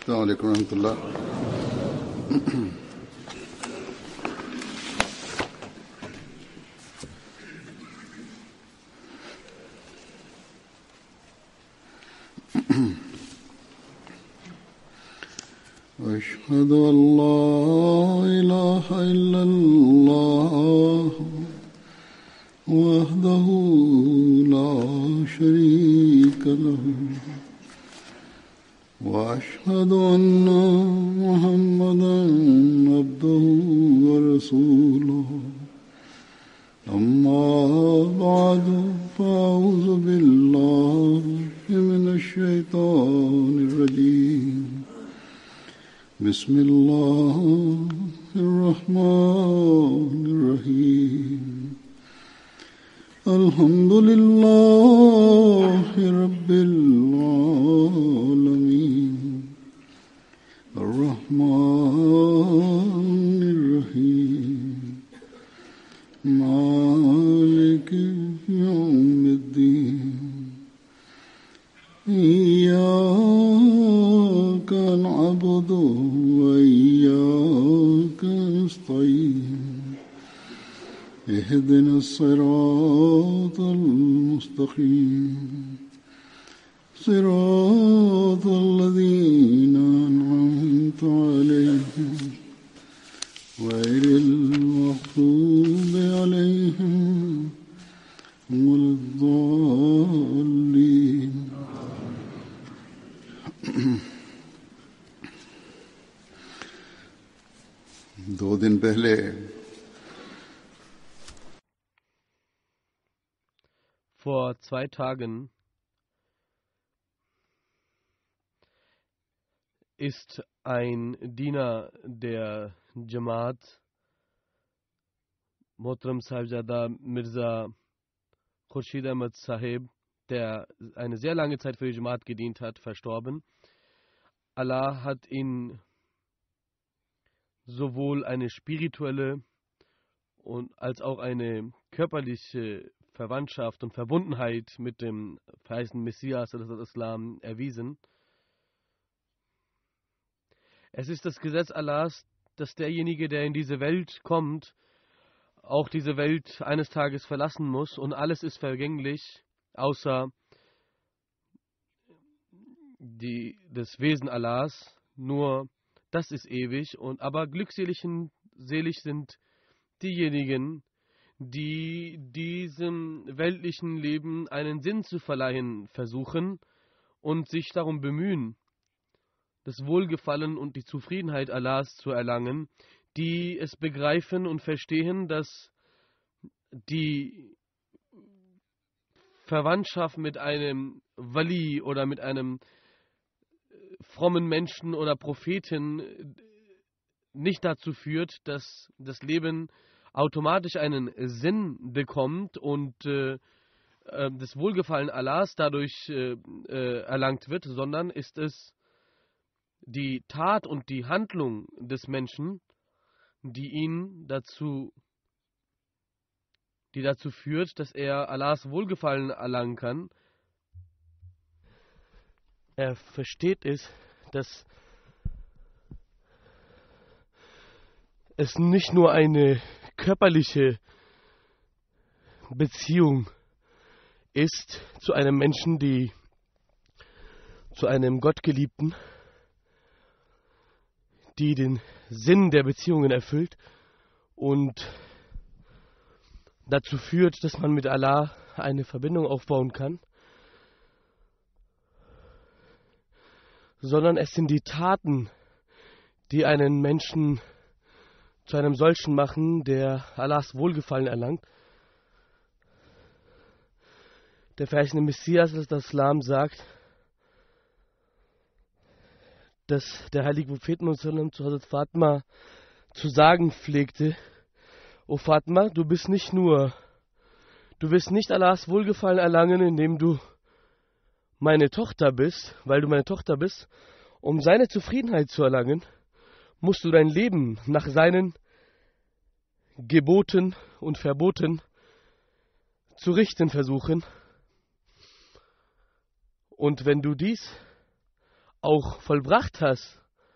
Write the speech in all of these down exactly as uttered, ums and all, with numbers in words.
السلام عليكم ورحمة الله. أشهد أن لا إله إلا الله وحده لا شريك له وأشهد أن محمدا عبده ورسوله أما بعد فأعوذ بالله من الشيطان الرجيم بسم الله الرحمن الرحيم الحمد لله رب العالمين الرحمن الرحيم مالك يوم الدين إياك نعبد وإياك نستعين اهدنا الصراط المستقيم صراط الذين أنعمت عليهم غير المغضوب عليهم ولا الضالين. दो दिन पहले Vor zwei Tagen ist ein Diener der Jamaat, Mohtaram Sahibzada Mirza Khurshid Ahmad Sahib, der eine sehr lange Zeit für die Jamaat gedient hat, verstorben. Allah hat ihn sowohl eine spirituelle und als auch eine körperliche Verwandtschaft und Verbundenheit mit dem verheißenen Messias des Islam erwiesen. Es ist das Gesetz Allahs, dass derjenige, der in diese Welt kommt, auch diese Welt eines Tages verlassen muss, und alles ist vergänglich, außer die, das Wesen Allahs. Nur das ist ewig, und aber glückselig und selig sind diejenigen, die diesem weltlichen Leben einen Sinn zu verleihen versuchen und sich darum bemühen, das Wohlgefallen und die Zufriedenheit Allahs zu erlangen, die es begreifen und verstehen, dass die Verwandtschaft mit einem Wali oder mit einem frommen Menschen oder Propheten nicht dazu führt, dass das Leben automatisch einen Sinn bekommt und äh, das Wohlgefallen Allahs dadurch äh, äh, erlangt wird, sondern ist es die Tat und die Handlung des Menschen, die ihn dazu, die dazu führt, dass er Allahs Wohlgefallen erlangen kann. Er versteht es, dass es nicht nur eine körperliche Beziehung ist zu einem Menschen, die zu einem Gottgeliebten, die den Sinn der Beziehungen erfüllt und dazu führt, dass man mit Allah eine Verbindung aufbauen kann, sondern es sind die Taten, die einen Menschen zu einem solchen machen, der Allahs Wohlgefallen erlangt. Der verheißene Messias des Islam sagt, dass der heilige Prophet zu Hazrat Fatima zu sagen pflegte: O Fatima, du bist nicht nur, du wirst nicht Allahs Wohlgefallen erlangen, indem du meine Tochter bist, weil du meine Tochter bist. Um seine Zufriedenheit zu erlangen, musst du dein Leben nach seinen Geboten und Verboten zu richten versuchen. Und wenn du dies auch vollbracht hast,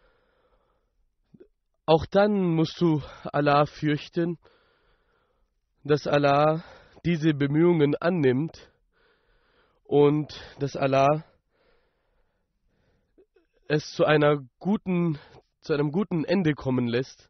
auch dann musst du Allah fürchten, dass Allah diese Bemühungen annimmt und dass Allah es zu einer guten, zu einem guten Ende kommen lässt.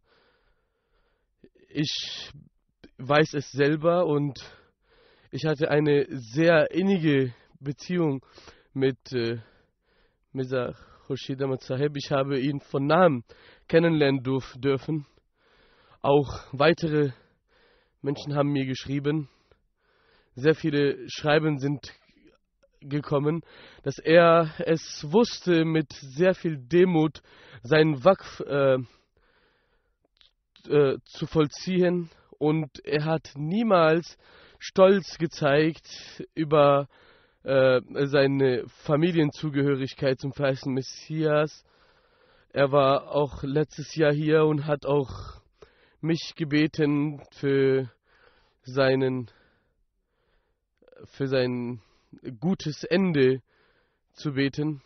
Ich weiß es selber und ich hatte eine sehr innige Beziehung mit äh, Mirza Khurshid Ahmad Sahib. Ich habe ihn von nahem kennenlernen durf, dürfen. Auch weitere Menschen haben mir geschrieben. Sehr viele Schreiben sind gekommen, dass er es wusste, mit sehr viel Demut seinen Waqf äh, äh, zu vollziehen, und er hat niemals Stolz gezeigt über äh, seine Familienzugehörigkeit zum verheißenen Messias. Er war auch letztes Jahr hier und hat auch mich gebeten für seinen für sein gutes Ende zu beten.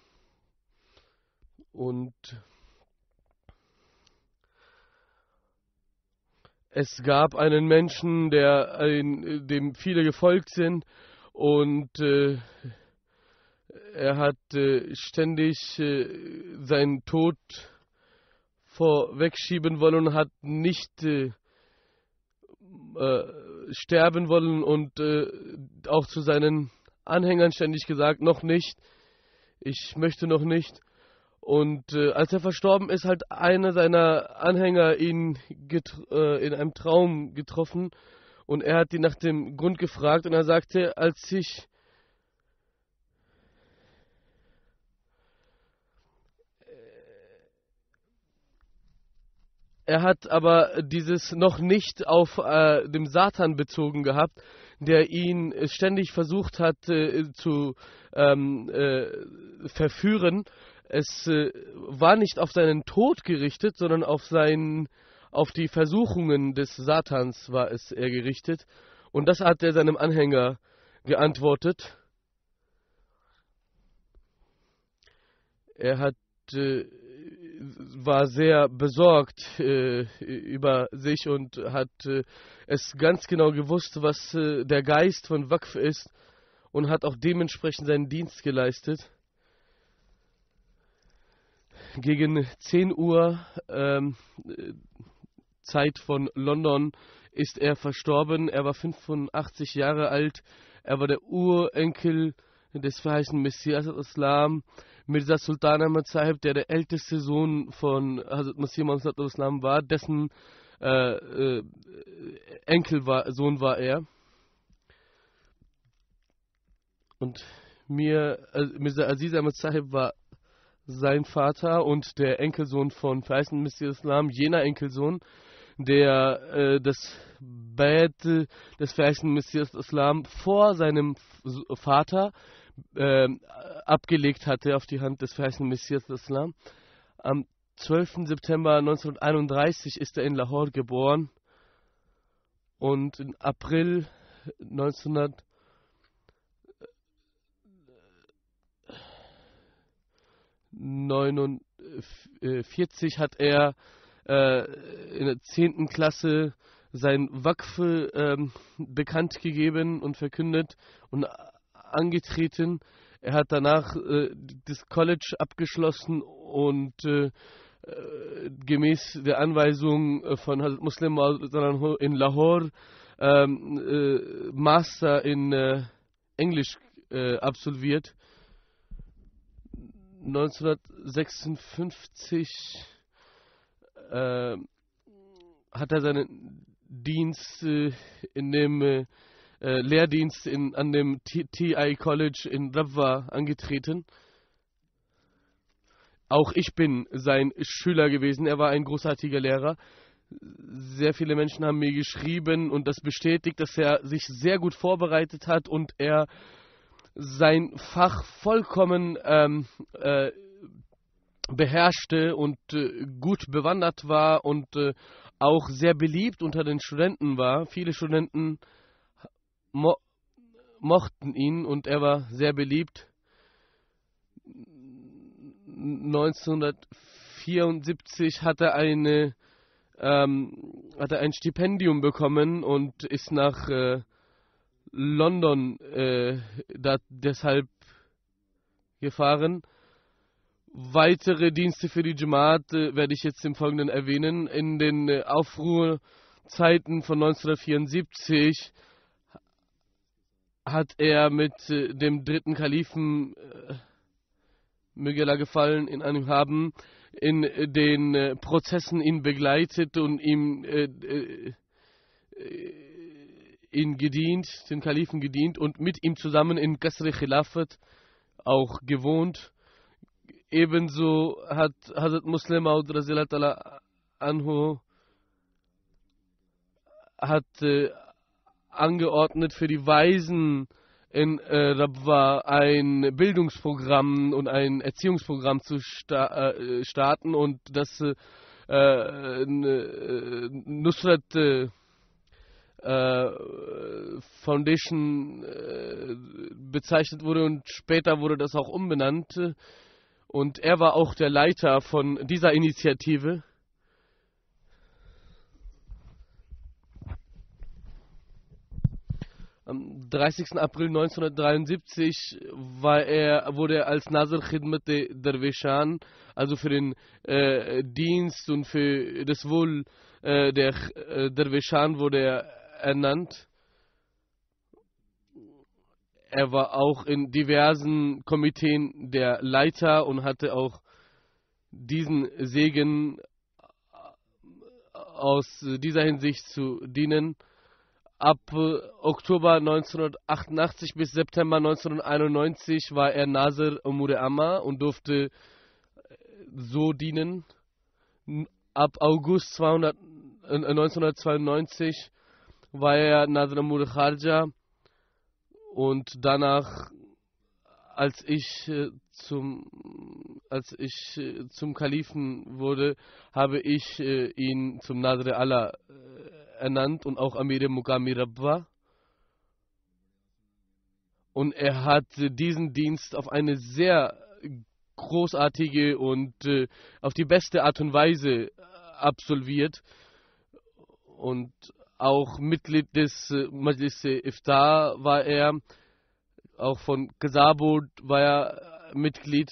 Und es gab einen Menschen, der ein, dem viele gefolgt sind, und äh, er hat äh, ständig äh, seinen Tod vorwegschieben wollen und hat nicht äh, äh, sterben wollen, und äh, auch zu seinen Anhängern ständig gesagt, noch nicht, ich möchte noch nicht. Und äh, als er verstorben ist, hat einer seiner Anhänger ihn äh, in einem Traum getroffen, und er hat ihn nach dem Grund gefragt, und er sagte, als ich er hat aber dieses noch nicht auf äh, dem Satan bezogen gehabt, der ihn ständig versucht hat äh, zu ähm, äh, verführen. Es äh, war nicht auf seinen Tod gerichtet, sondern auf seinen, auf die Versuchungen des Satans war es er gerichtet. Und das hat er seinem Anhänger geantwortet. Er hat, äh, war sehr besorgt äh, über sich und hat äh, es ganz genau gewusst, was äh, der Geist von Waqf ist, und hat auch dementsprechend seinen Dienst geleistet. Gegen zehn Uhr ähm, Zeit von London ist er verstorben. Er war fünfundachtzig Jahre alt. Er war der Urenkel des verheißenen Messias al-Islam, Mirza Sultan Ahmad Sahib, der der älteste Sohn von Hazrat Masih Maud al-Islam war, dessen äh, äh, Enkel war, Sohn war er. Und mir, äh, Mirza Aziz Ahmad Sahib war sein Vater und der Enkelsohn von verheißenen Messias al-Islam, jener Enkelsohn, der äh, das Bad des verheißenen Messias al-Islam vor seinem Vater äh, abgelegt hatte auf die Hand des verheißenen Messias al-Islam. Am zwölften September neunzehnhunderteinunddreißig ist er in Lahore geboren, und im April neunzehnhundertneunundvierzig hat er äh, in der zehnten Klasse sein Waqf äh, bekannt gegeben und verkündet und angetreten. Er hat danach äh, das College abgeschlossen und äh, gemäß der Anweisung von Hazrat Muslim Maud in Lahore ähm, äh, Master in äh, Englisch äh, absolviert. neunzehnhundertsechsundfünfzig äh, hat er seinen Dienst äh, in dem äh, Lehrdienst in, an dem T I College in Rabwa angetreten. Auch ich bin sein Schüler gewesen. Er war ein großartiger Lehrer. Sehr viele Menschen haben mir geschrieben und das bestätigt, dass er sich sehr gut vorbereitet hat und er sein Fach vollkommen ähm, äh, beherrschte und äh, gut bewandert war und äh, auch sehr beliebt unter den Studenten war. Viele Studenten mo mochten ihn und er war sehr beliebt. neunzehnhundertvierundsiebzig hat er eine ähm, hat er ein Stipendium bekommen und ist nach äh, London äh, da, deshalb gefahren. Weitere Dienste für die Jamaat äh, werde ich jetzt im Folgenden erwähnen. In den äh, Aufruhrzeiten von neunzehnhundertvierundsiebzig hat er mit äh, dem dritten Kalifen, äh, möge Allah gefallen in einem haben, in äh, den äh, Prozessen ihn begleitet und ihm äh, äh, ihn gedient, den Kalifen gedient und mit ihm zusammen in Qasr Khilafat auch gewohnt. Ebenso hat Hazrat Muslim Maud radhiyallahu anhu hat äh, angeordnet für die Weisen in äh, Rabwa ein Bildungsprogramm und ein Erziehungsprogramm zu sta äh, starten und das äh, äh, Nusrat äh, Foundation äh, bezeichnet wurde und später wurde das auch umbenannt. Und er war auch der Leiter von dieser Initiative. Am dreißigsten April neunzehnhundertdreiundsiebzig war er, wurde er als Nazir Khidmat Derwishan, also für den äh, Dienst und für das Wohl äh, der äh, Derwishan, wurde er ernannt. Er war auch in diversen Komiteen der Leiter und hatte auch diesen Segen aus dieser Hinsicht zu dienen. Ab Oktober neunzehnhundertachtundachtzig bis September neunzehnhunderteinundneunzig war er Nazir Umur Amma und durfte so dienen. Ab August neunzehnhundertzweiundneunzig war er Nazir Umur Kharja und danach, als ich äh, zum als ich äh, zum Kalifen wurde, habe ich äh, ihn zum Nazir Allah äh, ernannt und auch Amir Muqami Rabwa. Und er hat äh, diesen Dienst auf eine sehr großartige und äh, auf die beste Art und Weise absolviert und auch Mitglied des äh, Majlis Iftar war er, auch von Qasabud war er Mitglied.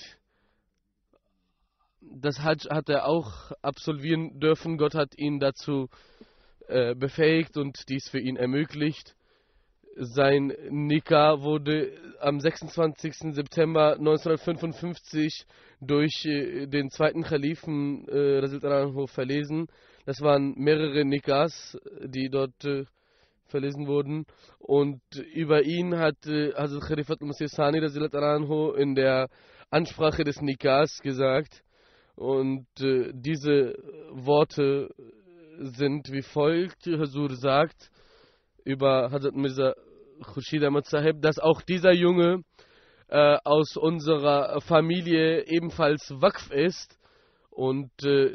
Das Hajj hat er auch absolvieren dürfen. Gott hat ihn dazu äh, befähigt und dies für ihn ermöglicht. Sein Nikah wurde am sechsundzwanzigsten September neunzehnhundertfünfundfünfzig durch äh, den zweiten Kalifen äh, radhiyallahu anhu verlesen. Das waren mehrere Nikahs, die dort äh, verlesen wurden. Und über ihn hat äh, Hazrat Khalifat al-Masih Sani radhiyallahu anhu in der Ansprache des Nikahs gesagt. Und äh, diese Worte sind wie folgt. Hazur sagt über Hazrat Mirza Khurshid Ahmad Sahib, dass auch dieser Junge äh, aus unserer Familie ebenfalls Waqf ist. Und äh,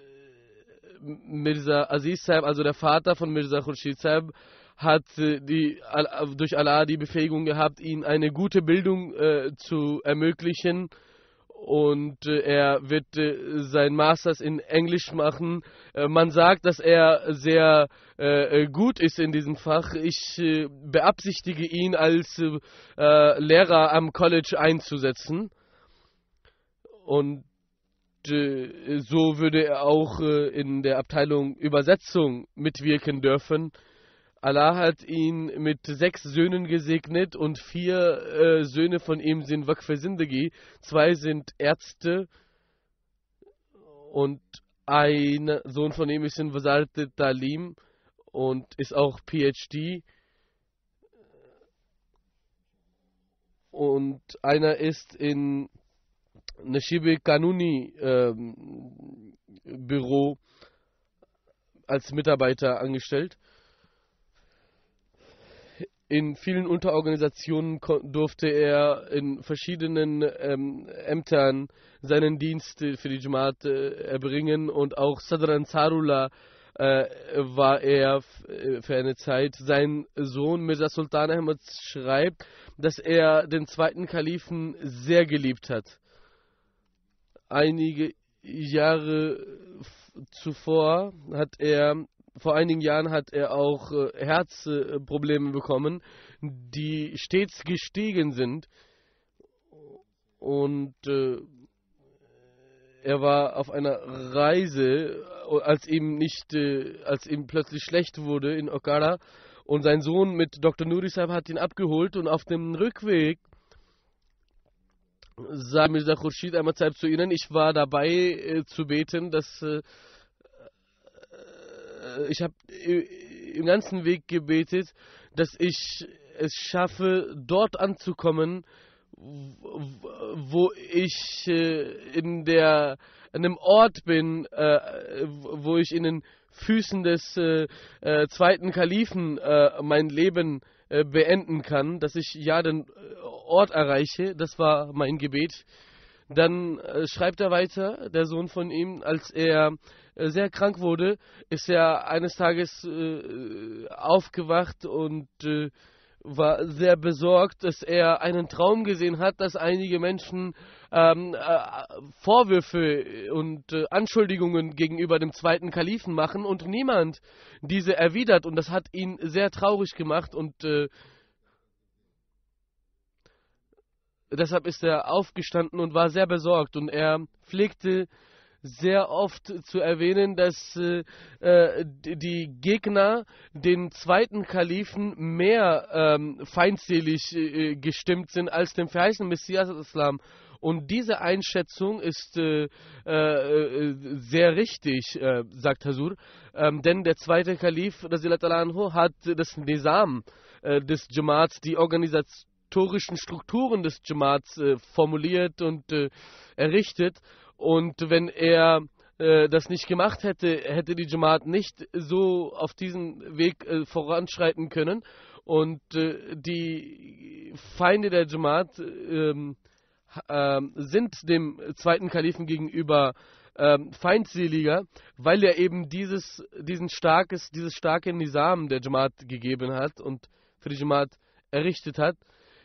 Mirza Aziz Sahib, also der Vater von Mirza Khurshid Sahib, hat äh, die, durch Allah die Befähigung gehabt, ihm eine gute Bildung äh, zu ermöglichen. Und äh, er wird äh, sein Masters in Englisch machen. Äh, man sagt, dass er sehr äh, gut ist in diesem Fach. Ich äh, beabsichtige ihn als äh, Lehrer am College einzusetzen. Und äh, so würde er auch äh, in der Abteilung Übersetzung mitwirken dürfen. Allah hat ihn mit sechs Söhnen gesegnet und vier äh, Söhne von ihm sind Waqf Zindagi. Zwei sind Ärzte und ein Sohn von ihm ist in Wazarat Talim und ist auch P H D. Und einer ist in Nashibe Kanuni ähm, Büro als Mitarbeiter angestellt. In vielen Unterorganisationen durfte er in verschiedenen ähm, Ämtern seinen Dienst für die Jamaat äh, erbringen und auch Sadr Ansarullah äh, war er für eine Zeit. Sein Sohn Mirza Sultan Ahmad schreibt, dass er den zweiten Kalifen sehr geliebt hat. einige Jahre zuvor hat er, vor einigen Jahren hat er auch äh, Herzprobleme bekommen, die stets gestiegen sind. Und äh, er war auf einer Reise, als ihm nicht, äh, als ihm plötzlich schlecht wurde in Okara. Und sein Sohn mit Doktor Nuri Sahib hat ihn abgeholt und auf dem Rückweg sagt Mirza Khurshid Ahmad Sahib zu ihnen, ich war dabei äh, zu beten, dass äh, ich habe im ganzen Weg gebetet, dass ich es schaffe, dort anzukommen, wo ich äh, in der an einem Ort bin, äh, wo ich in den Füßen des äh, äh, zweiten Kalifen äh, mein Leben äh, beenden kann, dass ich ja den Ort erreiche. Das war mein Gebet. Dann äh, schreibt er weiter, der Sohn von ihm, als er äh, sehr krank wurde, ist er eines Tages äh, aufgewacht und äh, war sehr besorgt, dass er einen Traum gesehen hat, dass einige Menschen ähm, äh, Vorwürfe und äh, Anschuldigungen gegenüber dem zweiten Kalifen machen und niemand diese erwidert. Und das hat ihn sehr traurig gemacht und äh, deshalb ist er aufgestanden und war sehr besorgt. Und er pflegte sehr oft zu erwähnen, dass äh, die Gegner den zweiten Kalifen mehr ähm, feindselig äh, gestimmt sind als dem verheißenen Messias Islam. Und diese Einschätzung ist äh, äh, sehr richtig, äh, sagt Hazur, ähm, denn der zweite Kalif Anhu, hat das Nizam äh, des Jamaats, die organisatorischen Strukturen des Jamaats äh, formuliert und äh, errichtet. Und wenn er äh, das nicht gemacht hätte, hätte die Jamaat nicht so auf diesen Weg äh, voranschreiten können. Und äh, die Feinde der Jamaat äh, äh, sind dem zweiten Kalifen gegenüber äh, feindseliger, weil er eben dieses, diesen starkes, dieses starke Nizam der Jamaat gegeben hat und für die Jamaat errichtet hat.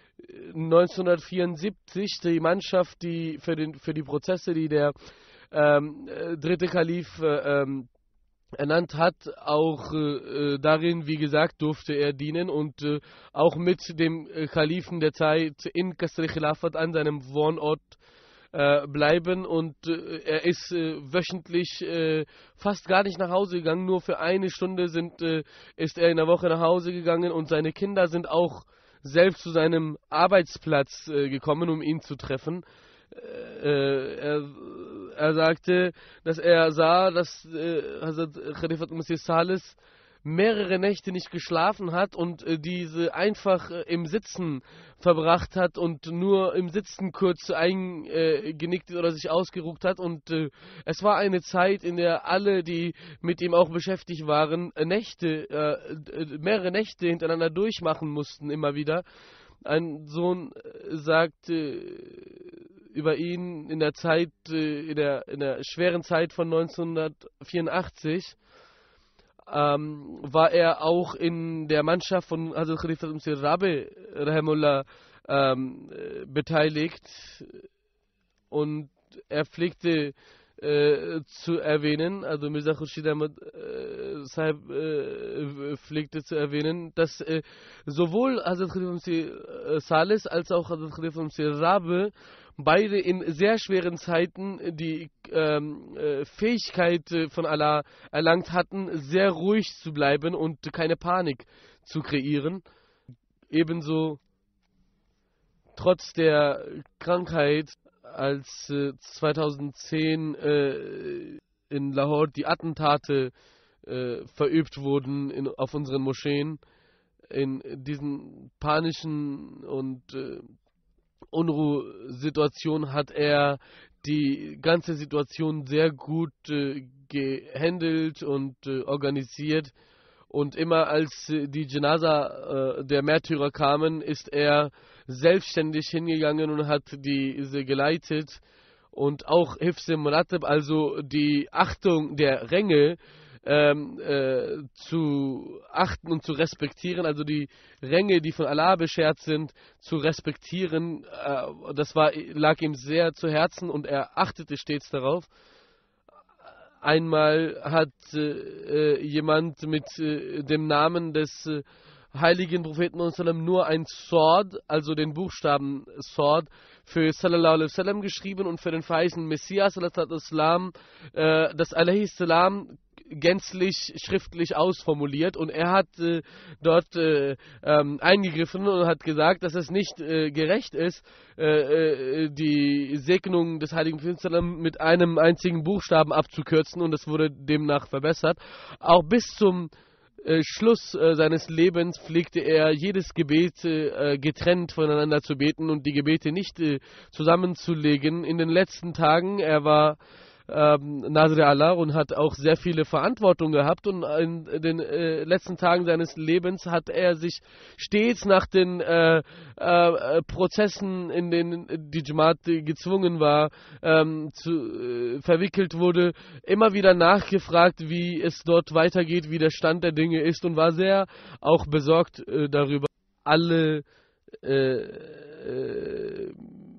neunzehnhundertvierundsiebzig die Mannschaft, die für, den, für die Prozesse, die der ähm, dritte Kalif äh, ähm, ernannt hat, auch äh, darin, wie gesagt, durfte er dienen und äh, auch mit dem äh, Kalifen der Zeit in Qasr Khilafat an seinem Wohnort äh, bleiben und äh, er ist äh, wöchentlich äh, fast gar nicht nach Hause gegangen, nur für eine Stunde sind, äh, ist er in der Woche nach Hause gegangen und seine Kinder sind auch selbst zu seinem Arbeitsplatz äh, gekommen, um ihn zu treffen. Äh, er, er sagte, dass er sah, dass äh, Hazrat Khalifat Masih Salis mehrere Nächte nicht geschlafen hat und äh, diese einfach äh, im Sitzen verbracht hat und nur im Sitzen kurz eingenickt oder sich ausgeruht hat. Und äh, es war eine Zeit, in der alle, die mit ihm auch beschäftigt waren, äh, Nächte, äh, mehrere Nächte hintereinander durchmachen mussten, immer wieder. Ein Sohn äh, sagte über ihn in der Zeit, äh, in, der, in der schweren Zeit von neunzehnhundertvierundachtzig, Ähm, war er auch in der Mannschaft von Hazrat Khalifat Masih Rabi Rahimullah ähm, äh, beteiligt und er pflegte äh, zu erwähnen, also Mirza Khurshid Ahmad äh, Sahib äh, pflegte zu erwähnen, dass äh, sowohl Hazrat Khalifat Masih Salis als auch Hazrat Khalifat Masih Rabi beide in sehr schweren Zeiten die ähm, äh, Fähigkeit äh, von Allah erlangt hatten, sehr ruhig zu bleiben und keine Panik zu kreieren. Ebenso trotz der Krankheit, als äh, zweitausendzehn äh, in Lahore die Attentate äh, verübt wurden in, auf unseren Moscheen, in diesen panischen und äh, Unruhesituation hat er die ganze Situation sehr gut äh, gehandelt und äh, organisiert. Und immer als äh, die Janaza äh, der Märtyrer kamen, ist er selbstständig hingegangen und hat diese geleitet. und auch Hifz Murattab, also die Achtung der Ränge, ähm, äh, zu achten und zu respektieren, also die Ränge, die von Allah beschert sind, zu respektieren. Äh, das war, lag ihm sehr zu Herzen und er achtete stets darauf. Einmal hat äh, jemand mit äh, dem Namen des äh, heiligen Propheten nur ein Sword, also den Buchstaben Sword, für Sallallahu Alaihi Wasallam geschrieben und für den verheißenen Messias Sallallahu äh, das Alaihi Salam gänzlich schriftlich ausformuliert, und er hat äh, dort äh, ähm, eingegriffen und hat gesagt, dass es nicht äh, gerecht ist, äh, äh, die Segnung des heiligen Propheten mit einem einzigen Buchstaben abzukürzen, und das wurde demnach verbessert. Auch bis zum Äh, Schluss äh, seines Lebens pflegte er jedes Gebet äh, getrennt voneinander zu beten und die Gebete nicht äh, zusammenzulegen. In den letzten Tagen, er war ähm, Nazir Allah und hat auch sehr viele Verantwortung gehabt, und in den äh, letzten Tagen seines Lebens hat er sich stets nach den äh, äh, Prozessen, in denen die Jamaat gezwungen war, ähm, zu, äh, verwickelt wurde, immer wieder nachgefragt, wie es dort weitergeht, wie der Stand der Dinge ist, und war sehr auch besorgt äh, darüber. Alle äh, äh,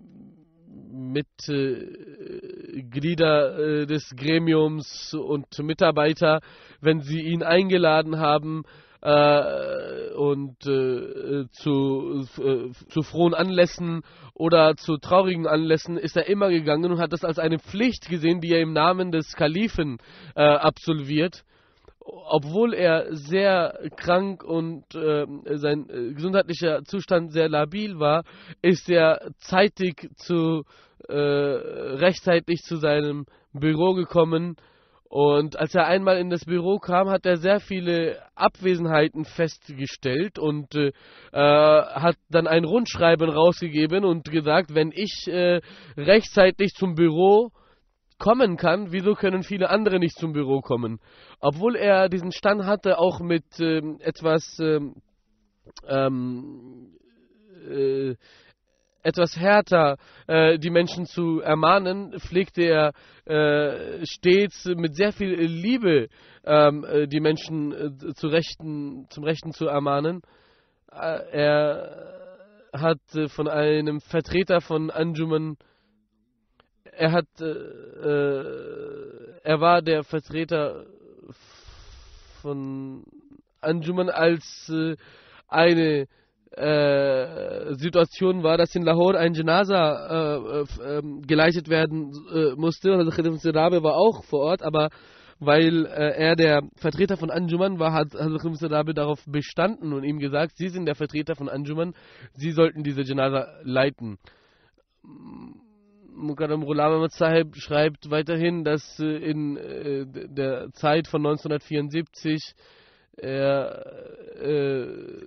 Mitglieder äh, des Gremiums und Mitarbeiter, wenn sie ihn eingeladen haben äh, und äh, zu, äh, zu frohen Anlässen oder zu traurigen Anlässen, ist er immer gegangen und hat das als eine Pflicht gesehen, die er im Namen des Kalifen äh, absolviert. Obwohl er sehr krank und äh, sein äh, gesundheitlicher Zustand sehr labil war, ist er zeitig zu äh, rechtzeitig zu seinem Büro gekommen, und als er einmal in das Büro kam, hat er sehr viele Abwesenheiten festgestellt und äh, hat dann ein Rundschreiben rausgegeben und gesagt, wenn ich äh, rechtzeitig zum Büro kommen kann, wieso können viele andere nicht zum Büro kommen? Obwohl er diesen Stand hatte, auch mit ähm, etwas ähm, ähm, äh, etwas härter äh, die Menschen zu ermahnen, pflegte er äh, stets mit sehr viel Liebe ähm, äh, die Menschen äh, zu Rechten, zum Rechten zu ermahnen. Äh, er hat äh, von einem Vertreter von Anjuman Er hat, äh, äh, er war der Vertreter von Anjuman, als äh, eine äh, Situation war, dass in Lahore ein Janaza äh, äh, geleitet werden äh, musste. Also Khalif Sirabe war auch vor Ort, aber weil äh, er der Vertreter von Anjuman war, hat Khalif Sirabe darauf bestanden und ihm gesagt, Sie sind der Vertreter von Anjuman, Sie sollten diese Janaza leiten. Mukarram Ghulam Ahmad Sahib schreibt weiterhin, dass äh, in äh, der Zeit von neunzehnhundertvierundsiebzig er äh,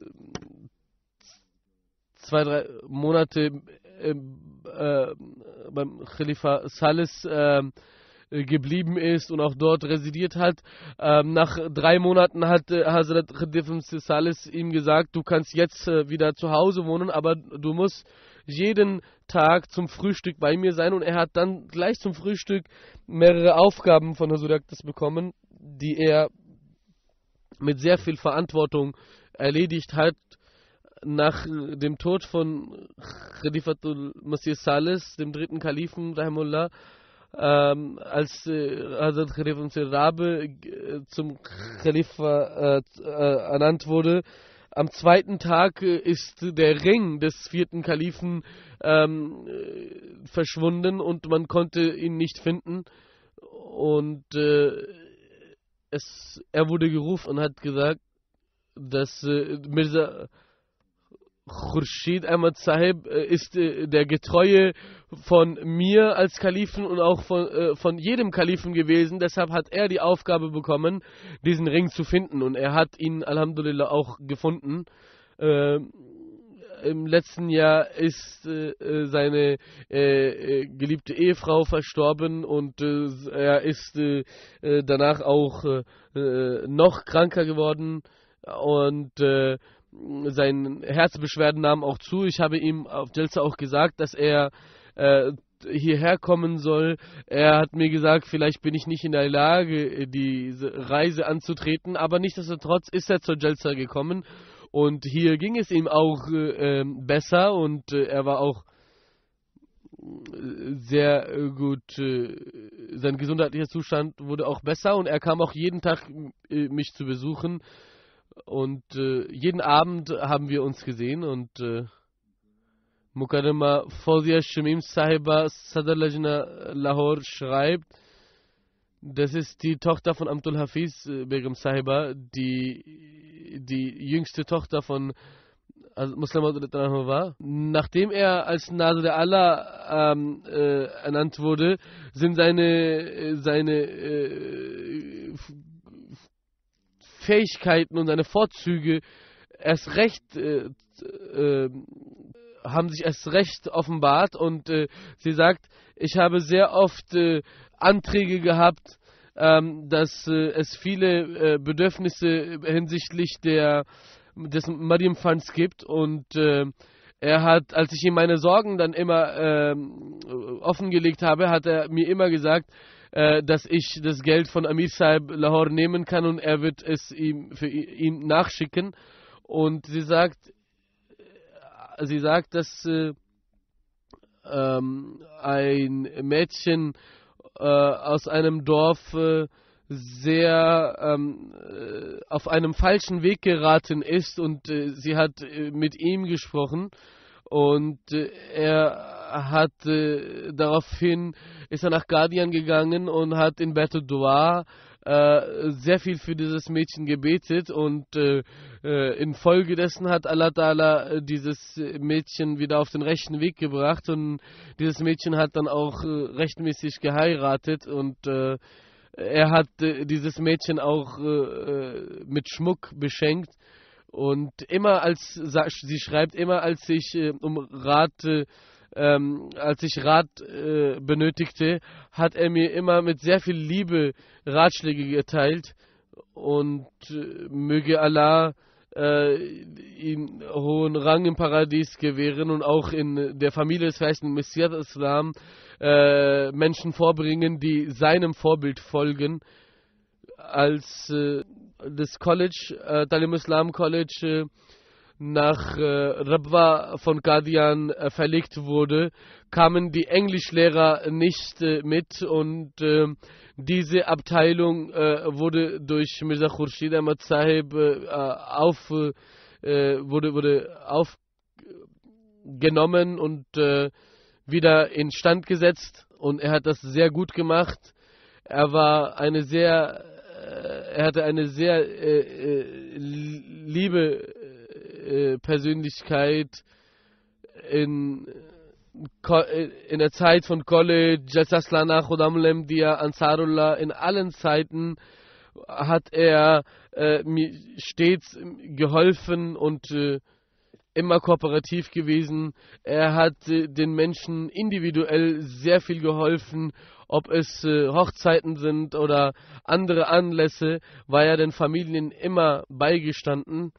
zwei, drei Monate äh, äh, beim Khalifa Salis äh, geblieben ist und auch dort residiert hat. Ähm, nach drei Monaten hat äh, Hazrat Khalifa Salis ihm gesagt, du kannst jetzt äh, wieder zu Hause wohnen, aber du musst jeden Tag zum Frühstück bei mir sein, und er hat dann gleich zum Frühstück mehrere Aufgaben von Hazrat Akdas bekommen, die er mit sehr viel Verantwortung erledigt hat. Nach dem Tod von Khalifatul Masih Salis, dem dritten Kalifen, Rahimullah, ähm, als äh, Hazrat Khalifa Sirabe äh, zum Khalifa äh, äh, ernannt wurde, am zweiten Tag äh, ist der Ring des vierten Kalifen ähm, äh, verschwunden und man konnte ihn nicht finden. Und äh, es, er wurde gerufen und hat gesagt, dass äh, Mirza Khurshid Ahmad Sahib äh, ist äh, der Getreue von mir als Kalifen und auch von, äh, von jedem Kalifen gewesen. Deshalb hat er die Aufgabe bekommen, diesen Ring zu finden. Und er hat ihn Alhamdulillah auch gefunden. Äh, Im letzten Jahr ist äh, seine äh, geliebte Ehefrau verstorben, und äh, er ist äh, danach auch äh, noch kranker geworden. Und äh, seine Herzbeschwerden nahmen auch zu. Ich habe ihm auf Jalsa auch gesagt, dass er äh, hierher kommen soll. Er hat mir gesagt, vielleicht bin ich nicht in der Lage, diese Reise anzutreten, aber nichtsdestotrotz ist er zur Jalsa gekommen und hier ging es ihm auch äh, besser und äh, er war auch sehr äh, gut, äh, sein gesundheitlicher Zustand wurde auch besser und er kam auch jeden Tag äh, mich zu besuchen und äh, jeden Abend haben wir uns gesehen und äh, Mukarrama Fawzia Shamim Sahiba Sadr Lajna Lahore schreibt, das ist die Tochter von Abdul Hafiz äh, Begum Sahiba, die, die jüngste Tochter von Muslim war. Nachdem er als Nasr Allah ähm, äh, ernannt wurde, sind seine, seine äh, Fähigkeiten und seine Vorzüge erst recht äh, äh, haben sich erst recht offenbart und äh, sie sagt, ich habe sehr oft äh, Anträge gehabt, ähm, dass äh, es viele äh, Bedürfnisse hinsichtlich der des Mariam Funds gibt und äh, er hat, als ich ihm meine Sorgen dann immer äh, offengelegt habe, hat er mir immer gesagt, äh, dass ich das Geld von Amir Sahib Lahore nehmen kann und er wird es ihm für ihn nachschicken und sie sagt, sie sagt, dass äh, ähm, ein Mädchen äh, aus einem Dorf äh, sehr ähm, äh, auf einem falschen Weg geraten ist und äh, sie hat äh, mit ihm gesprochen und äh, er hat äh, daraufhin ist er nach Guardian gegangen und hat in Beit Dua äh, sehr viel für dieses Mädchen gebetet und äh, äh, infolgedessen hat Allah Ta'ala dieses Mädchen wieder auf den rechten Weg gebracht und dieses Mädchen hat dann auch äh, rechtmäßig geheiratet und äh, er hat äh, dieses Mädchen auch äh, mit Schmuck beschenkt und immer als, sie schreibt, immer als ich äh, um Rat, äh, ähm, als ich Rat äh, benötigte, hat er mir immer mit sehr viel Liebe Ratschläge geteilt und äh, möge Allah äh, ihm hohen Rang im Paradies gewähren und auch in der Familie des Heißen Messias Islam äh, Menschen vorbringen, die seinem Vorbild folgen. Als äh, das College, äh, Talim Islam College, äh, nach äh, Rabwa von Qadian äh, verlegt wurde, kamen die Englischlehrer nicht äh, mit und äh, diese Abteilung äh, wurde durch Mirza Khurshid Ahmad Sahib äh, auf, äh, wurde, wurde aufgenommen und äh, wieder instand gesetzt und er hat das sehr gut gemacht. Er war eine sehr, äh, er hatte eine sehr äh, äh, liebe äh, Persönlichkeit in in der Zeit von College, Jalsaslana, Khodamul Dia, Ansarullah, in allen Zeiten hat er äh, mir stets geholfen und äh, immer kooperativ gewesen. Er hat äh, den Menschen individuell sehr viel geholfen, ob es äh, Hochzeiten sind oder andere Anlässe, war er den Familien immer beigestanden.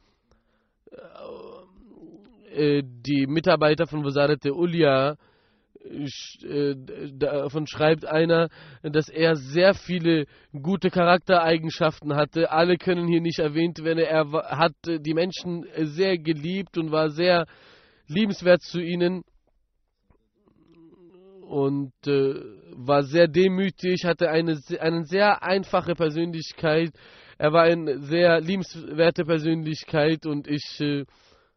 Die Mitarbeiter von Wazarat Ulia, äh, davon schreibt einer, dass er sehr viele gute Charaktereigenschaften hatte. Alle können hier nicht erwähnt werden. Er hat die Menschen sehr geliebt und war sehr liebenswert zu ihnen und äh, war sehr demütig, hatte eine, eine sehr einfache Persönlichkeit. Er war eine sehr liebenswerte Persönlichkeit und ich äh,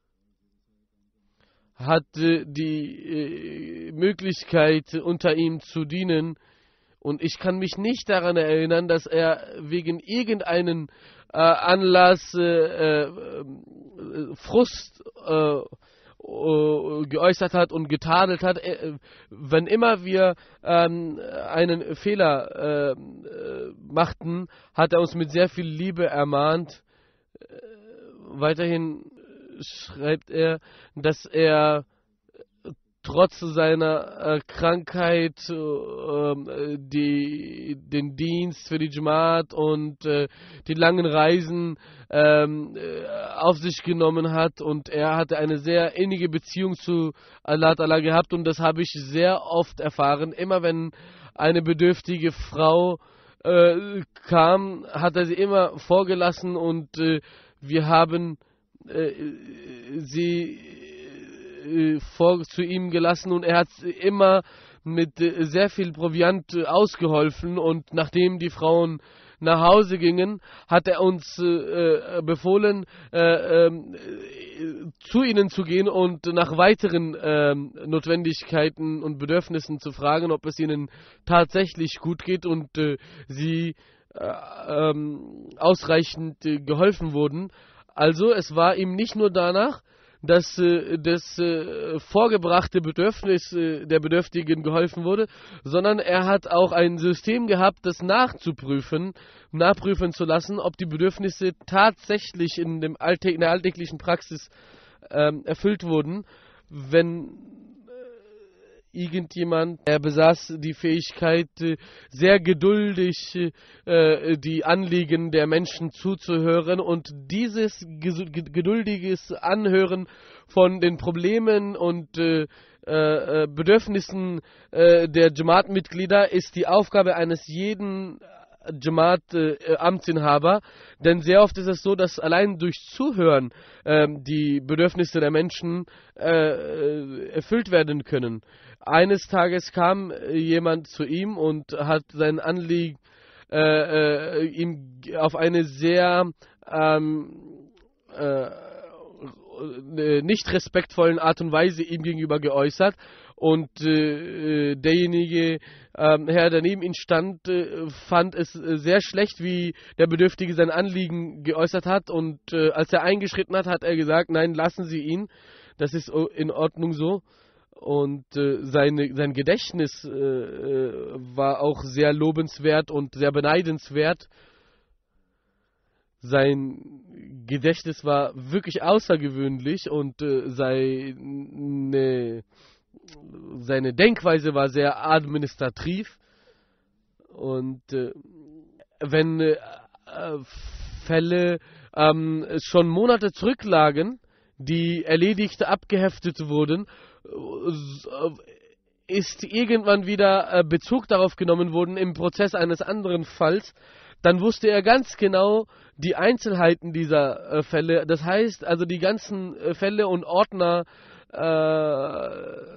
hatte die äh, Möglichkeit, unter ihm zu dienen. Und ich kann mich nicht daran erinnern, dass er wegen irgendeinen äh, Anlass äh, äh, Frust äh, äh, geäußert hat und getadelt hat. Äh, wenn immer wir ähm, einen Fehler äh, machten, hat er uns mit sehr viel Liebe ermahnt. Äh, weiterhin schreibt er, dass er trotz seiner äh, Krankheit äh, die, den Dienst für die Jamaat und äh, die langen Reisen ähm, äh, auf sich genommen hat, und er hatte eine sehr innige Beziehung zu Allah Ta'ala gehabt, und das habe ich sehr oft erfahren. Immer wenn eine bedürftige Frau äh, kam, hat er sie immer vorgelassen, und äh, wir haben äh, sie äh, vor zu ihm gelassen, und er hat immer mit äh, sehr viel Proviant äh, ausgeholfen, und nachdem die Frauen nach Hause gingen, hat er uns äh, befohlen, äh, äh, zu ihnen zu gehen und nach weiteren äh, Notwendigkeiten und Bedürfnissen zu fragen, ob es ihnen tatsächlich gut geht, und äh, sie äh, äh, ausreichend äh, geholfen wurden. Also es war ihm nicht nur danach, dass äh, das äh, vorgebrachte Bedürfnis äh, der Bedürftigen geholfen wurde, sondern er hat auch ein System gehabt, das nachzuprüfen, nachprüfen zu lassen, ob die Bedürfnisse tatsächlich in, dem Alltä- in der alltäglichen Praxis ähm, erfüllt wurden. Wenn äh, irgendjemand, er besaß die Fähigkeit, äh, sehr geduldig äh, die Anliegen der Menschen zuzuhören, und dieses ges- geduldiges Anhören von den Problemen und äh, äh, Bedürfnissen äh, der Jamaat-Mitglieder ist die Aufgabe eines jeden Jamaat-Amtsinhaber, äh, denn sehr oft ist es so, dass allein durch Zuhören äh, die Bedürfnisse der Menschen äh, erfüllt werden können. Eines Tages kam jemand zu ihm und hat sein Anliegen äh, äh, ihm auf eine sehr ähm, äh, nicht respektvollen Art und Weise ihm gegenüber geäußert, und äh, derjenige ähm, Herr, der neben ihm stand, äh, fand es äh, sehr schlecht, wie der Bedürftige sein Anliegen geäußert hat, und äh, als er eingeschritten hat, hat er gesagt, nein, lassen Sie ihn, das ist in Ordnung so. Und äh, seine, sein Gedächtnis äh, äh, war auch sehr lobenswert und sehr beneidenswert. Sein Gedächtnis war wirklich außergewöhnlich, und äh, seine, seine Denkweise war sehr administrativ. Und äh, wenn äh, Fälle ähm, schon Monate zurücklagen, die erledigt abgeheftet wurden, ist irgendwann wieder äh, Bezug darauf genommen worden im Prozess eines anderen Falls, dann wusste er ganz genau die Einzelheiten dieser äh, Fälle. Das heißt, also die ganzen äh, Fälle und Ordner äh,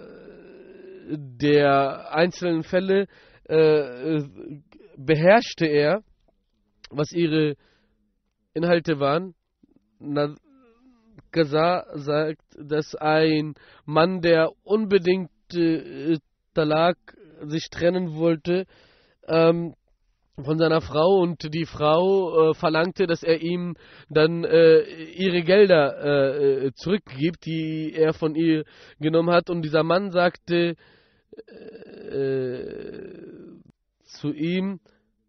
der einzelnen Fälle äh, beherrschte er, was ihre Inhalte waren. Na, Gaza sagt, dass ein Mann, der unbedingt äh, Talak sich trennen wollte, ähm, von seiner Frau, und die Frau äh, verlangte, dass er ihm dann äh, ihre Gelder äh, zurückgibt, die er von ihr genommen hat. Und dieser Mann sagte äh, zu ihm,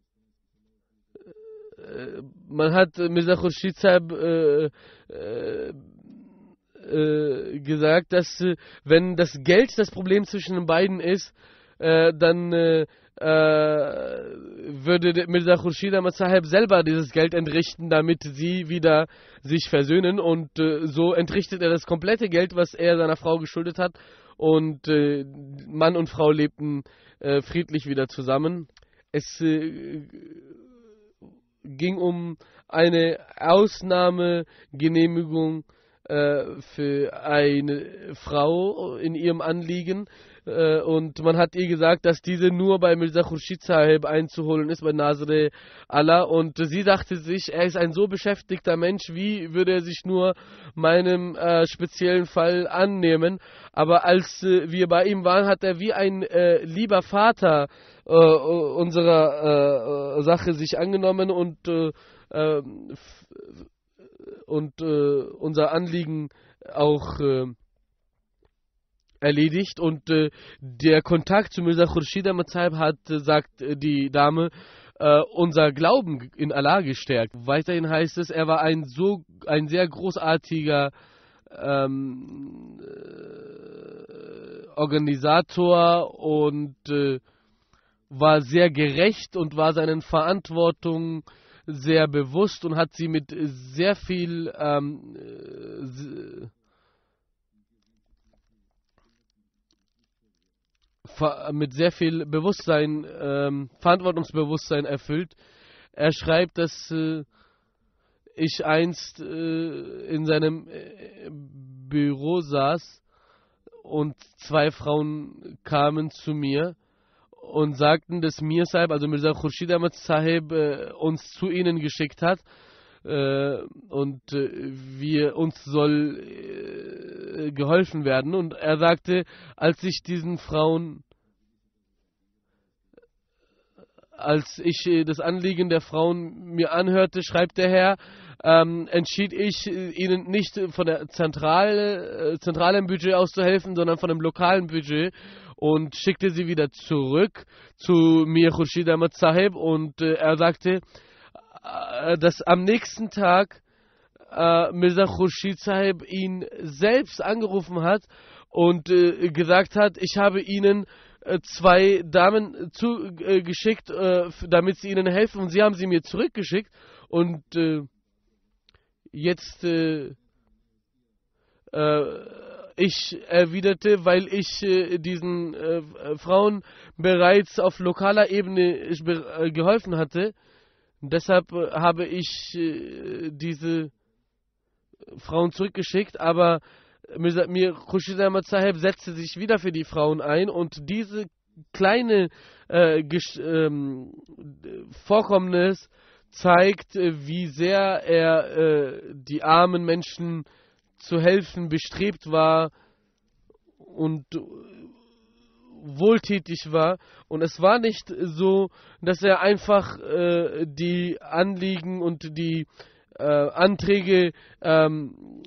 äh, man hat Mirza Khurshid Sahib äh, äh, äh, gesagt, dass äh, wenn das Geld das Problem zwischen den beiden ist, äh, dann äh, Äh, würde Mirza Khurshid Ahmad Sahib selber dieses Geld entrichten, damit sie wieder sich versöhnen, und äh, so entrichtet er das komplette Geld, was er seiner Frau geschuldet hat, und äh, Mann und Frau lebten äh, friedlich wieder zusammen. Es äh, ging um eine Ausnahmegenehmigung äh, für eine Frau in ihrem Anliegen. Und man hat ihr gesagt, dass diese nur bei Mirza Khurshid Sahib einzuholen ist, bei Nazr Allah. Und sie dachte sich, er ist ein so beschäftigter Mensch, wie würde er sich nur meinem äh, speziellen Fall annehmen. Aber als äh, wir bei ihm waren, hat er wie ein äh, lieber Vater äh, unserer äh, Sache sich angenommen und, äh, äh, und äh, unser Anliegen auch äh, erledigt, und äh, der Kontakt zu Mirza Khurshid Ahmad Sahib hat, äh, sagt äh, die Dame, äh, unser Glauben in Allah gestärkt. Weiterhin heißt es, er war ein so ein sehr großartiger ähm, äh, Organisator und äh, war sehr gerecht und war seinen Verantwortungen sehr bewusst und hat sie mit sehr viel ähm, äh, mit sehr viel Bewusstsein, ähm, Verantwortungsbewusstsein erfüllt. Er schreibt, dass äh, ich einst äh, in seinem äh, Büro saß und zwei Frauen kamen zu mir und sagten, dass Mir Sahib, also Mirza Khurshid Ahmad Sahib, äh, uns zu ihnen geschickt hat äh, und äh, wir uns soll äh, geholfen werden. Und er sagte, als ich diesen Frauen Als ich äh, das Anliegen der Frauen mir anhörte, schreibt der Herr, ähm, entschied ich, äh, ihnen nicht von der zentrale, äh, zentralen Budget aus zu helfen, sondern von dem lokalen Budget und schickte sie wieder zurück zu Mir Khurshid Ahmad Sahib und äh, er sagte, äh, dass am nächsten Tag äh, Mirza Khurshid Sahib ihn selbst angerufen hat und äh, gesagt hat, ich habe ihnen zwei Damen zugeschickt, äh, damit sie ihnen helfen und sie haben sie mir zurückgeschickt und äh, jetzt äh, äh, ich erwiderte, weil ich äh, diesen äh, Frauen bereits auf lokaler Ebene äh, geholfen hatte, deshalb äh, habe ich äh, diese Frauen zurückgeschickt, aber Mir Khurshid Ahmad Sahib setzte sich wieder für die Frauen ein und diese kleine äh, ähm, Vorkommnis zeigt, äh, wie sehr er äh, die armen Menschen zu helfen bestrebt war und wohltätig war. Und es war nicht so, dass er einfach äh, die Anliegen und die äh, Anträge ähm,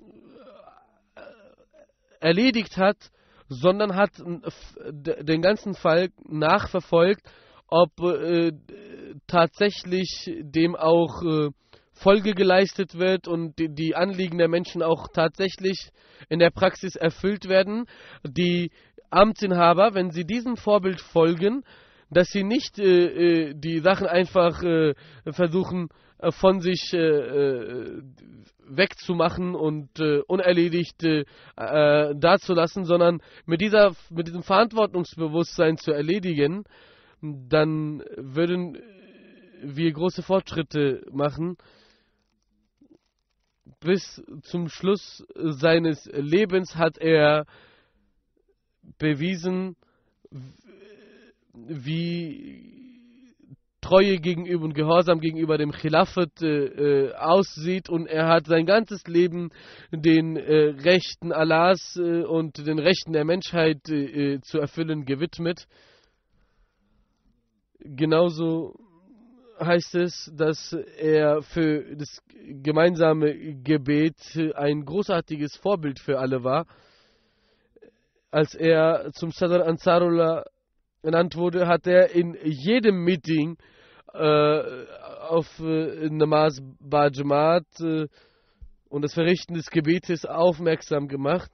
erledigt hat, sondern hat den ganzen Fall nachverfolgt, ob äh, tatsächlich dem auch äh, Folge geleistet wird und die, die Anliegen der Menschen auch tatsächlich in der Praxis erfüllt werden. Die Amtsinhaber, wenn sie diesem Vorbild folgen, dass sie nicht äh, die Sachen einfach äh, versuchen äh, von sich äh, wegzumachen und äh, unerledigt äh, dazulassen, sondern mit dieser mit diesem Verantwortungsbewusstsein zu erledigen, dann würden wir große Fortschritte machen. Bis zum Schluss seines Lebens hat er bewiesen, wie Treue gegenüber und Gehorsam gegenüber dem Khilafat äh, aussieht, und er hat sein ganzes Leben den äh, Rechten Allahs äh, und den Rechten der Menschheit äh, zu erfüllen gewidmet. Genauso heißt es, dass er für das gemeinsame Gebet ein großartiges Vorbild für alle war. Als er zum Sadr Ansarullah ernannt wurde, hat er in jedem Meeting äh, auf äh, Namaz ba Jamaat äh, und das Verrichten des Gebetes aufmerksam gemacht.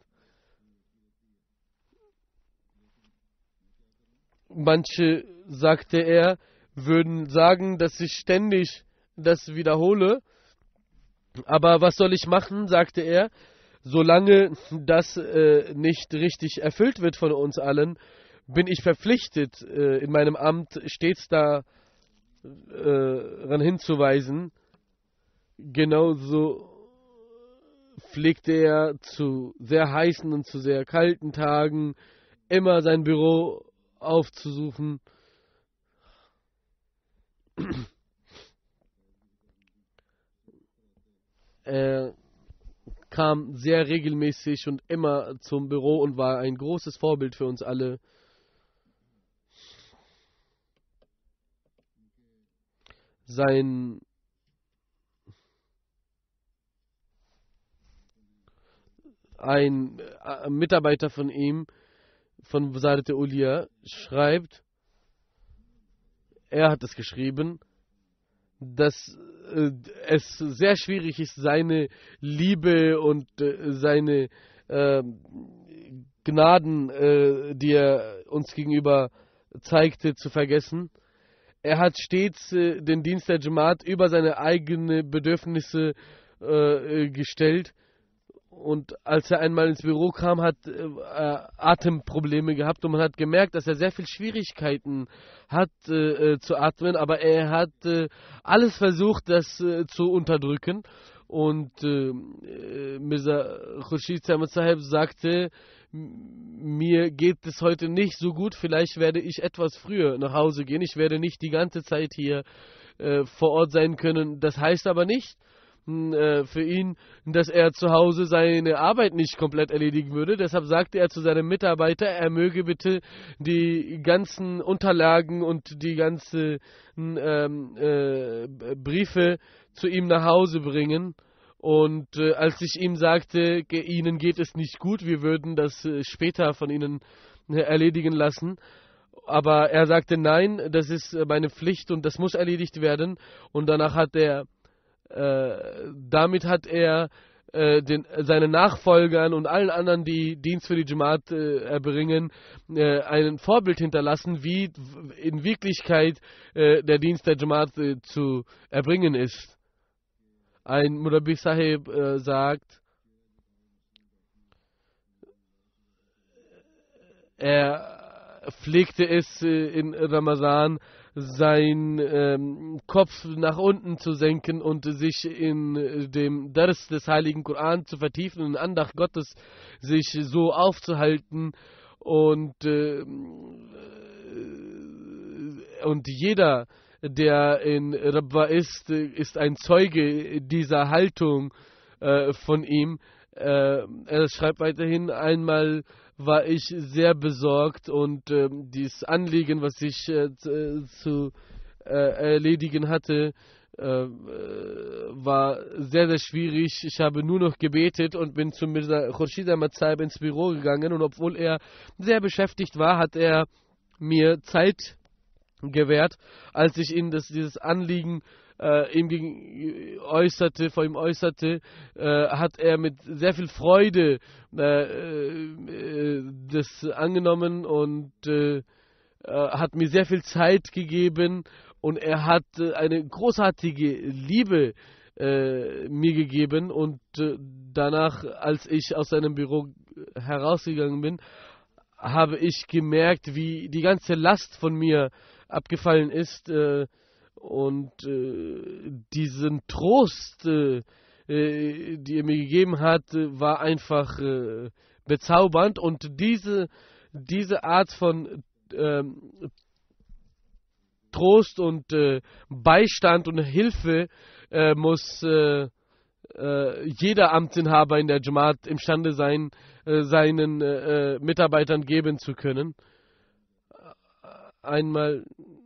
Manche, sagte er, würden sagen, dass ich ständig das wiederhole. Aber was soll ich machen, sagte er, solange das äh, nicht richtig erfüllt wird von uns allen, bin ich verpflichtet, äh, in meinem Amt stets daran äh, hinzuweisen. Genauso pflegte er zu sehr heißen und zu sehr kalten Tagen immer sein Büro aufzusuchen. Er kam sehr regelmäßig und immer zum Büro und war ein großes Vorbild für uns alle. Sein ein Mitarbeiter von ihm, von Wasarat Ulia, schreibt, er hat es geschrieben, dass äh, es sehr schwierig ist, seine Liebe und äh, seine äh, Gnaden, äh, die er uns gegenüber zeigte, zu vergessen. Er hat stets äh, den Dienst der Jamaat über seine eigenen Bedürfnisse äh, gestellt. Und als er einmal ins Büro kam, hat äh, Atemprobleme gehabt und man hat gemerkt, dass er sehr viel Schwierigkeiten hat äh, zu atmen, aber er hat äh, alles versucht, das äh, zu unterdrücken. Und äh, Mirza Khurshid Ahmad Sahib sagte, mir geht es heute nicht so gut, vielleicht werde ich etwas früher nach Hause gehen, ich werde nicht die ganze Zeit hier äh, vor Ort sein können. Das heißt aber nicht äh, für ihn, dass er zu Hause seine Arbeit nicht komplett erledigen würde. Deshalb sagte er zu seinem Mitarbeiter, er möge bitte die ganzen Unterlagen und die ganzen ähm, äh, Briefe zu ihm nach Hause bringen. Und äh, als ich ihm sagte, ge- Ihnen geht es nicht gut, wir würden das äh, später von Ihnen äh, erledigen lassen. Aber er sagte, nein, das ist äh, meine Pflicht und das muss erledigt werden. Und danach hat er, äh, damit hat er äh, den, seinen Nachfolgern und allen anderen, die Dienst für die Jamaat äh, erbringen, äh, ein Vorbild hinterlassen, wie in Wirklichkeit äh, der Dienst der Jamaat äh, zu erbringen ist. Ein Murabbi Sahib äh, sagt, er pflegte es äh, in Ramazan, seinen ähm, Kopf nach unten zu senken und sich in äh, dem Dars des Heiligen Koran zu vertiefen, in Andacht Gottes sich so aufzuhalten. Und, äh, und jeder, der in Rabwa ist, ist ein Zeuge dieser Haltung äh, von ihm. Äh, er schreibt weiterhin, einmal war ich sehr besorgt und äh, dieses Anliegen, was ich äh, zu äh, erledigen hatte, äh, war sehr, sehr schwierig. Ich habe nur noch gebetet und bin zu Mirza Khurshid Ahmad Sahib ins Büro gegangen und obwohl er sehr beschäftigt war, hat er mir Zeit gewährt, als ich ihm das, dieses Anliegen äh, ihm gegen äußerte, vor ihm äußerte, äh, hat er mit sehr viel Freude äh, äh, das angenommen und äh, hat mir sehr viel Zeit gegeben und er hat äh, eine großartige Liebe äh, mir gegeben und äh, danach, als ich aus seinem Büro herausgegangen bin, habe ich gemerkt, wie die ganze Last von mir abgefallen ist äh, und äh, diesen Trost, äh, äh, die er mir gegeben hat, äh, war einfach äh, bezaubernd und diese, diese Art von äh, Trost und äh, Beistand und Hilfe äh, muss äh, äh, jeder Amtsinhaber in der Jamaat imstande sein, äh, seinen äh, Mitarbeitern geben zu können. Einmal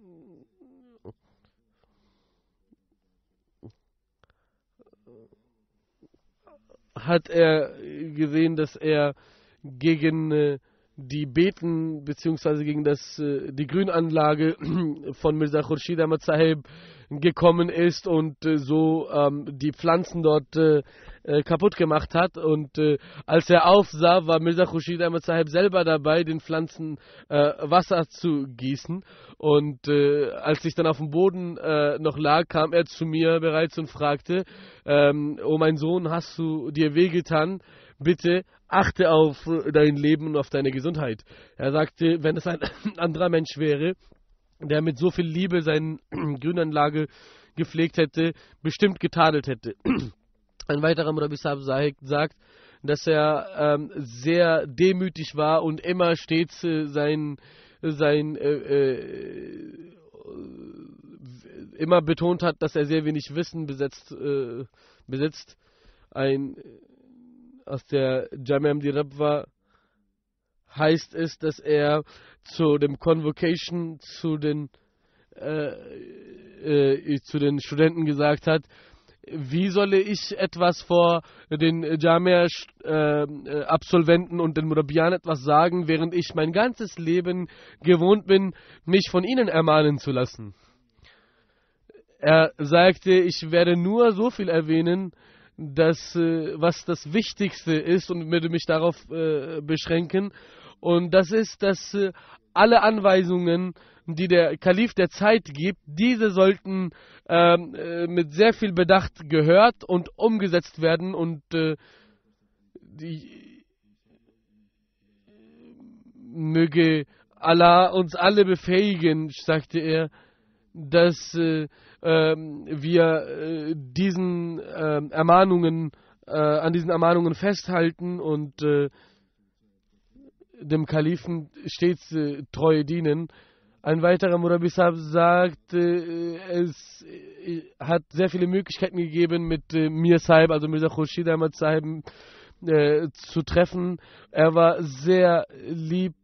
hat er gesehen, dass er gegen äh, die Beeten bzw. gegen das, äh, die Grünanlage von Mirza Khurshid Ahmad Sahib gekommen ist und äh, so ähm, die Pflanzen dort äh, äh, kaputt gemacht hat. Und äh, als er aufsah, war Mirza Khurshid Ahmad Sahib selber dabei, den Pflanzen äh, Wasser zu gießen. Und äh, als ich dann auf dem Boden äh, noch lag, kam er zu mir bereits und fragte, ähm, oh mein Sohn, hast du dir wehgetan? Bitte achte auf dein Leben und auf deine Gesundheit. Er sagte, wenn es ein anderer Mensch wäre, der mit so viel Liebe seine Grünanlage gepflegt hätte, bestimmt getadelt hätte. Ein weiterer Murabbi Sahib sagt, dass er ähm, sehr demütig war und immer stets äh, sein, sein äh, äh, immer betont hat, dass er sehr wenig Wissen besetzt, äh, besitzt. Ein aus der Jamia Ahmadiyya Rabwa heißt es, dass er zu dem Convocation zu den äh, äh, zu den Studenten gesagt hat, wie soll ich etwas vor den Jamia äh, Absolventen und den Murabbiyan etwas sagen, während ich mein ganzes Leben gewohnt bin, mich von ihnen ermahnen zu lassen. Er sagte, ich werde nur so viel erwähnen, das, äh, was das Wichtigste ist und würde mich darauf äh, beschränken. Und das ist, dass äh, alle Anweisungen, die der Kalif der Zeit gibt, diese sollten ähm, äh, mit sehr viel Bedacht gehört und umgesetzt werden. Und äh, die, möge Allah uns alle befähigen, sagte er, dass äh, äh, wir äh, diesen äh, Ermahnungen, äh, an diesen Ermahnungen festhalten und äh, dem Kalifen stets äh, treu dienen. Ein weiterer Murabi Sahib sagt, äh, es äh, hat sehr viele Möglichkeiten gegeben, mit äh, Mir Sahib, also Mirza Khurshid Ahmad Sahib, äh, zu treffen. Er war sehr lieb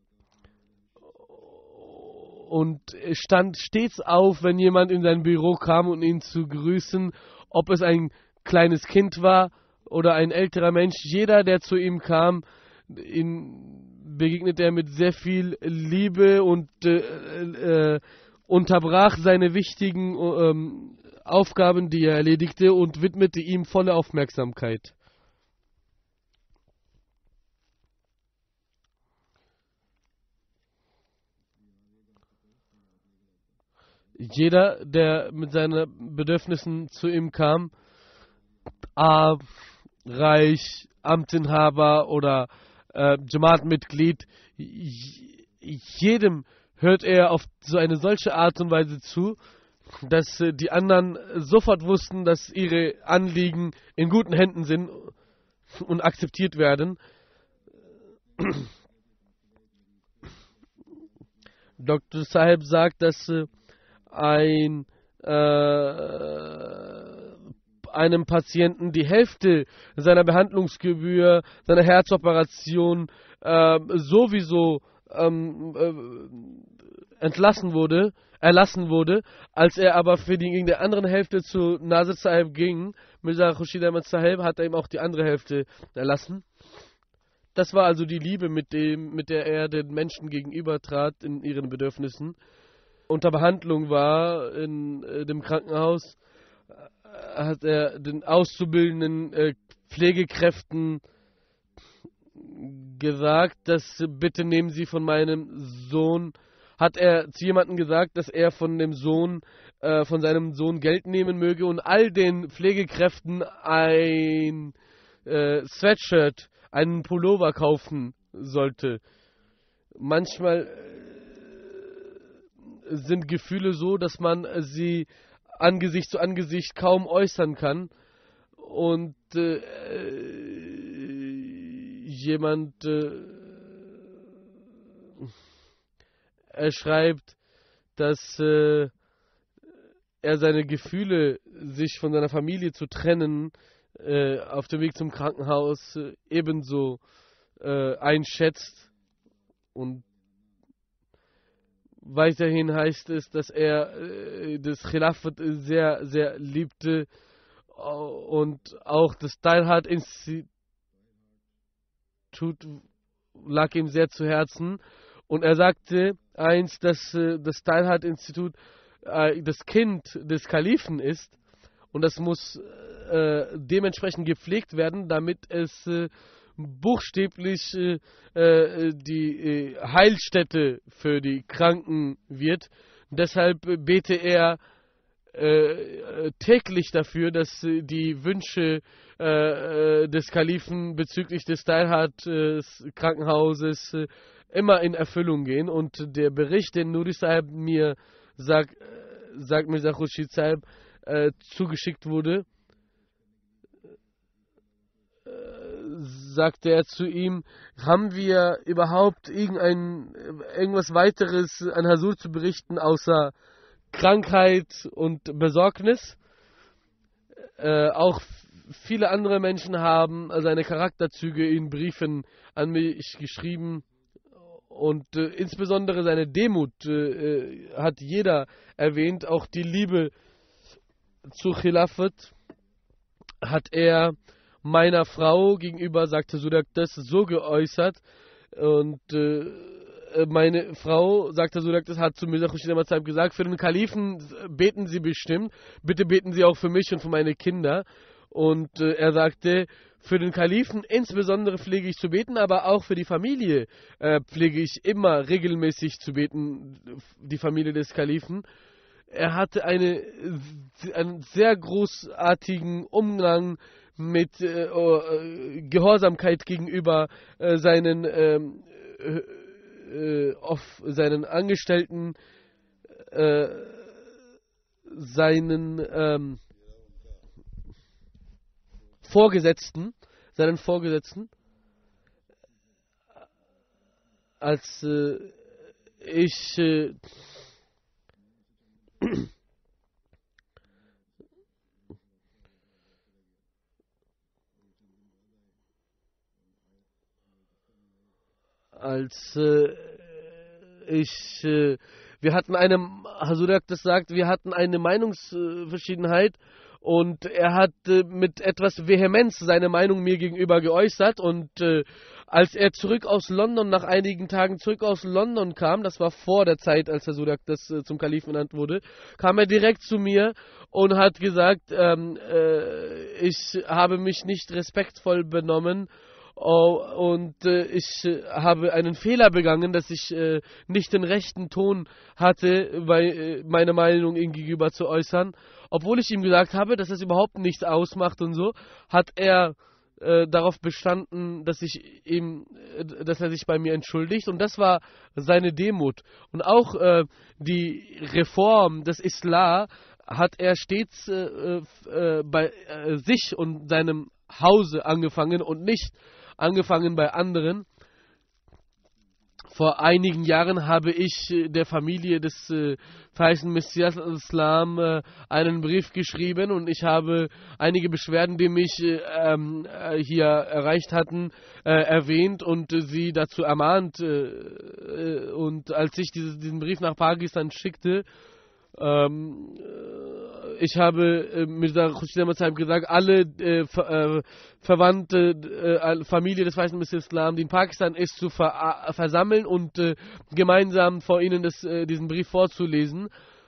und stand stets auf, wenn jemand in sein Büro kam, um ihn zu grüßen, ob es ein kleines Kind war oder ein älterer Mensch. Jeder, der zu ihm kam, ihn begegnet er mit sehr viel Liebe und äh, äh, unterbrach seine wichtigen äh, Aufgaben, die er erledigte, und widmete ihm volle Aufmerksamkeit. Jeder, der mit seinen Bedürfnissen zu ihm kam, arm, reich, Amtinhaber oder äh, Jamaat-Mitglied, jedem hört er auf so eine solche Art und Weise zu, dass äh, die anderen sofort wussten, dass ihre Anliegen in guten Händen sind und akzeptiert werden. Doktor Sahib sagt, dass äh, ein äh, einem Patienten die Hälfte seiner Behandlungsgebühr, seiner Herzoperation äh, sowieso ähm, äh, entlassen wurde, erlassen wurde, als er aber für die gegen die andere Hälfte zu Nasir Sahib ging, Mirza Khurshid Ahmad Sahib, hat er ihm auch die andere Hälfte erlassen. Das war also die Liebe, mit dem, mit der er den Menschen gegenüber trat in ihren Bedürfnissen. Unter Behandlung war in äh, dem Krankenhaus, äh, hat er den auszubildenden äh, Pflegekräften gesagt, dass bitte nehmen Sie von meinem Sohn, hat er zu jemandem gesagt, dass er von dem Sohn, äh, von seinem Sohn Geld nehmen möge und all den Pflegekräften ein äh, Sweatshirt, einen Pullover kaufen sollte. Manchmal sind Gefühle so, dass man sie Angesicht zu Angesicht kaum äußern kann. Und äh, jemand äh, er schreibt, dass äh, er seine Gefühle, sich von seiner Familie zu trennen, äh, auf dem Weg zum Krankenhaus äh, ebenso äh, einschätzt. Und weiterhin heißt es, dass er äh, das Khilafat sehr, sehr liebte und auch das Teilhard-Institut lag ihm sehr zu Herzen. Und er sagte einst, dass äh, das Teilhard-Institut äh, das Kind des Kalifen ist und das muss äh, dementsprechend gepflegt werden, damit es äh, buchstäblich äh, äh, die äh, Heilstätte für die Kranken wird. Deshalb bete er äh, täglich dafür, dass äh, die Wünsche äh, des Kalifen bezüglich des Teilhard äh, Krankenhauses äh, immer in Erfüllung gehen. Und der Bericht, den Nuri Sahib mir sagt, sagt Mirza Khurshid Sahib äh, zugeschickt wurde, sagte er zu ihm, haben wir überhaupt irgendein, irgendwas weiteres an Hazur zu berichten, außer Krankheit und Besorgnis? Äh, auch viele andere Menschen haben seine Charakterzüge in Briefen an mich geschrieben und äh, insbesondere seine Demut äh, hat jeder erwähnt, auch die Liebe zu Khilafat hat er meiner Frau gegenüber, sagte Sudak, das so geäußert. Und äh, meine Frau, sagte Sudak, das hat zu Mirza Khurshid Ahmad Sahib gesagt, für den Kalifen beten Sie bestimmt, bitte beten Sie auch für mich und für meine Kinder. Und äh, er sagte, für den Kalifen insbesondere pflege ich zu beten, aber auch für die Familie äh, pflege ich immer regelmäßig zu beten, die Familie des Kalifen. Er hatte eine, einen sehr großartigen Umgang mit äh, äh, Gehorsamkeit gegenüber äh, seinen, ähm, äh, auf seinen Angestellten, äh, seinen ähm, Vorgesetzten, seinen Vorgesetzten. Als äh, ich äh, als äh, ich äh, wir hatten eine, Hasurak das sagt, wir hatten eine Meinungsverschiedenheit und er hat äh, mit etwas Vehemenz seine Meinung mir gegenüber geäußert und äh, als er zurück aus London, nach einigen Tagen zurück aus London kam, das war vor der Zeit, als Hasurak das äh, zum Kalifen ernannt wurde, kam er direkt zu mir und hat gesagt, ähm, äh, ich habe mich nicht respektvoll benommen. Oh, und äh, ich äh, habe einen Fehler begangen, dass ich äh, nicht den rechten Ton hatte, bei, äh, meine Meinung ihm gegenüber zu äußern. Obwohl ich ihm gesagt habe, dass es überhaupt nichts ausmacht und so, hat er äh, darauf bestanden, dass ich ihm, äh, dass er sich bei mir entschuldigt. Und das war seine Demut. Und auch äh, die Reform des Islam hat er stets äh, äh, bei äh, sich und seinem Hause angefangen und nicht angefangen bei anderen. Vor einigen Jahren habe ich äh, der Familie des äh, verheißenen Messias al-Islam äh, einen Brief geschrieben und ich habe einige Beschwerden, die mich äh, äh, hier erreicht hatten, äh, erwähnt und äh, sie dazu ermahnt. Äh, äh, und als ich dieses, diesen Brief nach Pakistan schickte, Ähm, ich habe äh, Mirza Khurshid Ahmad Sahib gesagt, alle äh, ver, äh, Verwandte, äh, Familie des Weißen Messias Islam, die in Pakistan ist, zu ver, äh, versammeln und äh, gemeinsam vor ihnen das, äh, diesen Brief vorzulesen.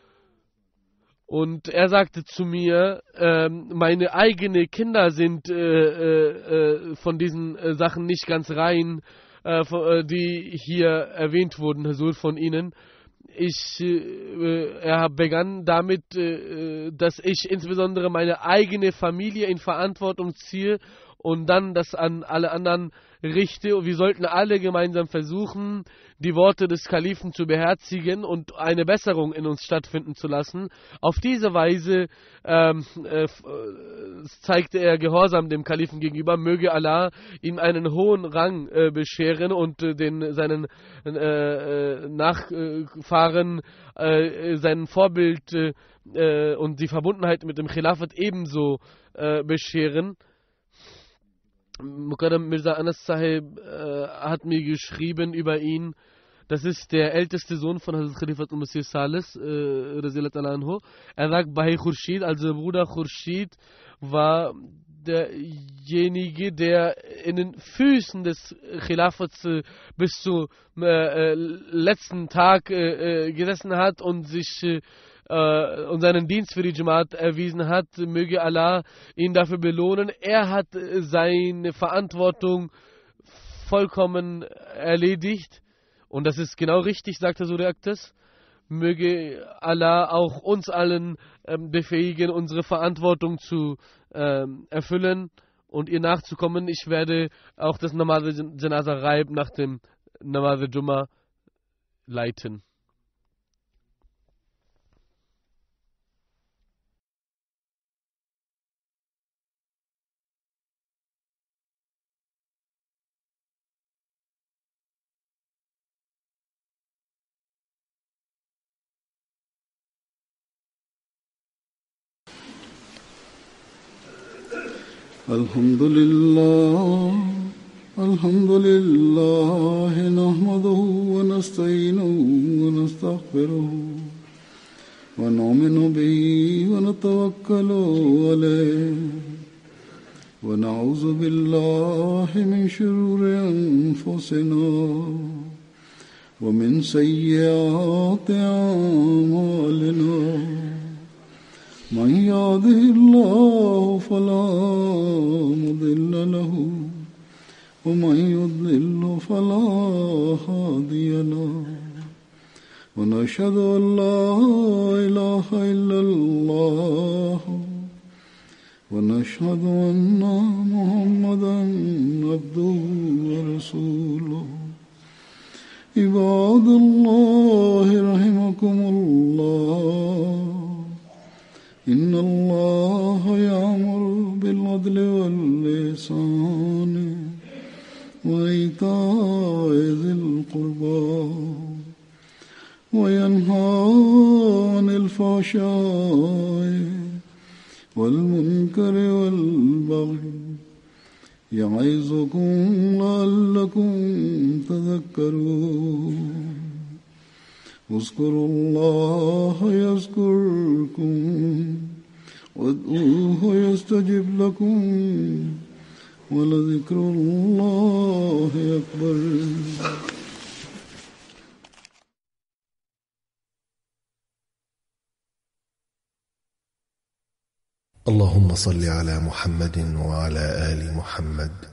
Und er sagte zu mir, äh, meine eigenen Kinder sind äh, äh, von diesen äh, Sachen nicht ganz rein, äh, die hier erwähnt wurden, Hazur, von ihnen. Ich, äh, er begann damit, äh, dass ich insbesondere meine eigene Familie in Verantwortung ziehe und dann das an alle anderen richte. Und wir sollten alle gemeinsam versuchen, die Worte des Kalifen zu beherzigen und eine Besserung in uns stattfinden zu lassen. Auf diese Weise ähm, äh, zeigte er Gehorsam dem Kalifen gegenüber. Möge Allah ihm einen hohen Rang äh, bescheren und äh, den, seinen äh, Nachfahren äh, sein Vorbild äh, und die Verbundenheit mit dem Khilafat ebenso äh, bescheren. Mukarram Mirza Anas Sahib äh, hat mir geschrieben über ihn. Das ist der älteste Sohn von Hazrat Khalifatul Masih Salis, äh, er sagt, Bhai Khurshid, also Bruder Khurshid, war derjenige, der in den Füßen des Khilafats äh, bis zum äh, letzten Tag äh, gesessen hat und sich äh, und seinen Dienst für die Jamaat erwiesen hat. Möge Allah ihn dafür belohnen. Er hat seine Verantwortung vollkommen erledigt. Und das ist genau richtig, sagte Surya Aktas. Möge Allah auch uns allen ähm, befähigen, unsere Verantwortung zu ähm, erfüllen und ihr nachzukommen. Ich werde auch das Namaz Janaza Raib nach dem Namaz Jumma leiten. الحمد لله الحمد لله نحمده ونستعينه ونستغفره ونؤمن به ونتوكل عليه ونعوذ بالله من شرور أنفسنا ومن سيئات أعمالنا من يهده الله فلا مضل له ومن يضلل فلا هادي له ونشهد أن لا إله إلا الله ونشهد أن محمدا عبده ورسوله عباد الله رحمكم الله إن الله يأمر بالعدل والإحسان وإيتاء ذي القربى وينهى عن الفحشاء والمنكر والبغي يعظكم لعلكم تذكرون اذكروا الله يذكركم وادعوه يستجب لكم ولذكر الله أكبر. اللهم صل على محمد وعلى آل محمد